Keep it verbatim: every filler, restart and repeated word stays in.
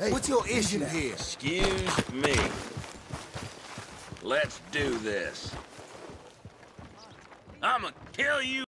Hey, what's your issue here? Excuse me. Let's do this. I'ma kill you.